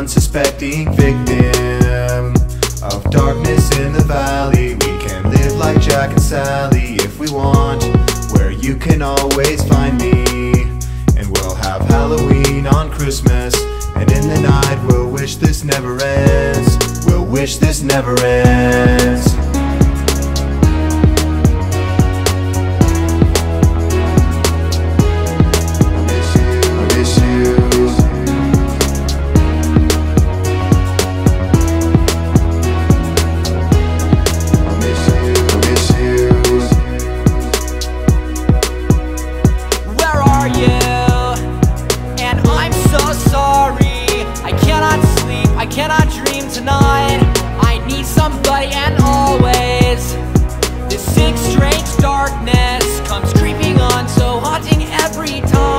unsuspecting victim of darkness in the valley. We can live like Jack and Sally if we want, where you can always find me. And we'll have Halloween on Christmas, and in the night we'll wish this never ends. We'll wish this never ends. I cannot dream tonight. I need somebody and always. This sick, strange darkness comes creeping on, so haunting every time.